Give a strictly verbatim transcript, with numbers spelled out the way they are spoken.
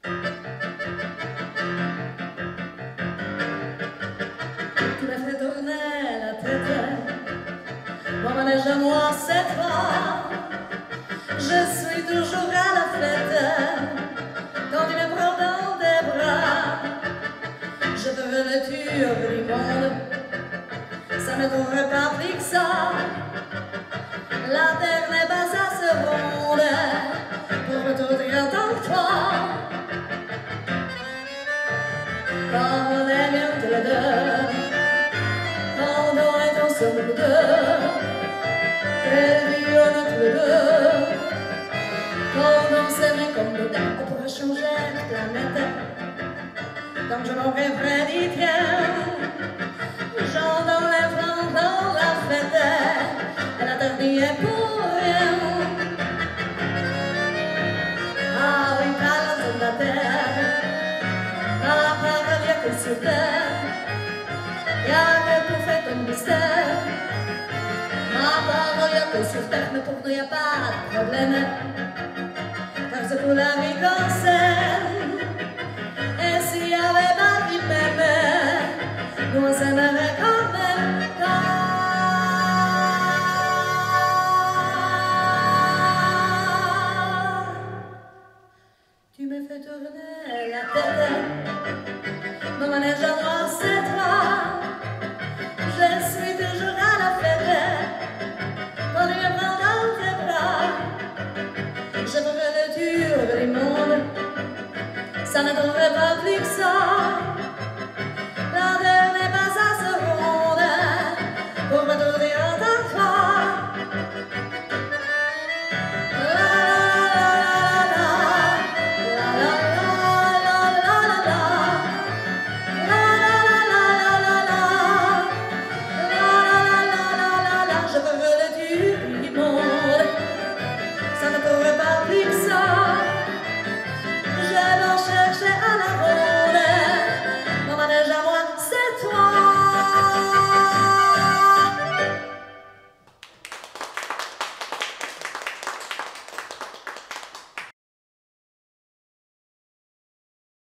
Tu m'as fait tourner la tête, mon manège à moi cette fois. Je suis toujours à la fête quand tu me prends dans tes bras. Je veux le tour du monde, ça ne trouverait pas plus que ça. La terre n'est pas assez ronde pour tout dire tant que toi. Quand on est bien tous les deux, quand on est ensemble tous deux, quelle vie on a tous les deux. Quand on s'aime comme nous deux, on pourra changer la planète. Comme je m'en rêverais d'y tiens, j'entends les flammes dans la fête, et la terre n'y est pour rien. Ah oui, parle de la terre, la parole y'a que sur terre, y'a que tout fait comme mystère. Ma parole y'a que sur terre, mais pour nous y'a pas de problème, car c'est pour la vie qu'on s'aime. Et s'il y avait pas qui m'aimait, nous on s'aimerait quand même. Tu me fais tourner la tête, mon manège à moi c'est toi. Je suis toujours à la fête quand tu me prends dans tes bras. Je ferai le tour du monde, ça ne devrait pas